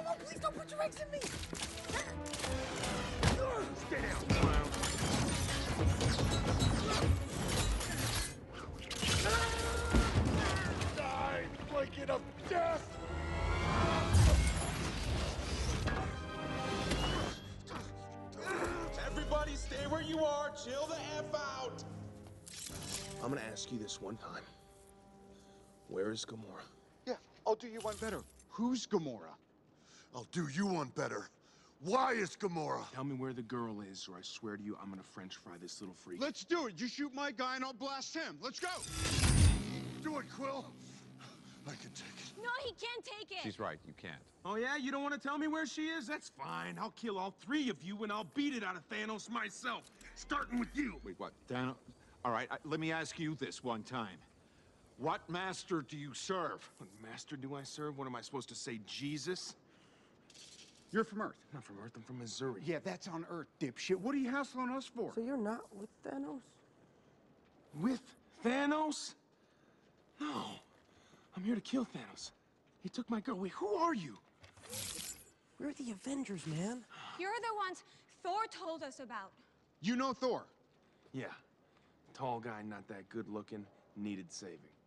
Oh, please don't put your eggs in me! Stay down, clown. Die, blanket of death! Everybody stay where you are. Chill the F out. I'm gonna ask you this one time. Where is Gamora? Yeah, I'll do you one better. Who's Gamora? I'll do you one better. Why is Gamora? Tell me where the girl is, or I swear to you, I'm gonna French fry this little freak. Let's do it. You shoot my guy and I'll blast him. Let's go. Do it, Quill. I can take it. No, he can't take it. She's right, you can't. Oh yeah? You don't want to tell me where she is? That's fine. I'll kill all three of you and I'll beat it out of Thanos myself. Starting with you. Wait, what? Thanos? All right, let me ask you this one time. What master do you serve? What master do I serve? What am I supposed to say, Jesus? You're from Earth. I'm not from Earth, I'm from Missouri. Yeah, that's on Earth, dipshit. What are you hassling us for? So you're not with Thanos? With Thanos? No. I'm here to kill Thanos. He took my girl. Wait, who are you? We're the Avengers, man. You're the ones Thor told us about. You know Thor. Yeah. Tall guy, not that good looking, needed saving.